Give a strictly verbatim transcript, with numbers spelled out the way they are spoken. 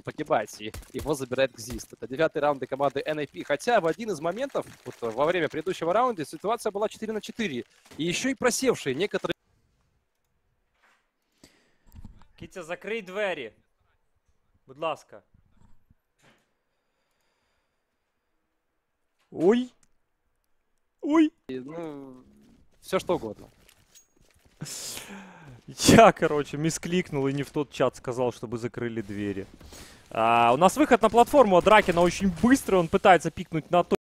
он погибает, и его забирает Гзист. Это девятый раунд для команды эн эй пи. Хотя в один из моментов, вот, во время предыдущего раунда, ситуация была четыре на четыре. И еще и просевшие некоторые... Кітя, закрий двері. Будь ласка. Ой. Ой. Ну, все что угодно. Я, короче, мискликнул и не в тот чат сказал, чтобы закрыли двери. А, у нас выход на платформу от Дракена очень быстрый. Он пытается пикнуть на то.